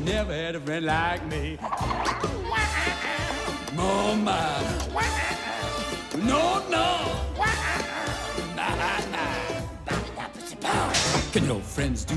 never had a friend like me. Oh, my. No, no. Nah, nah. Can your friends do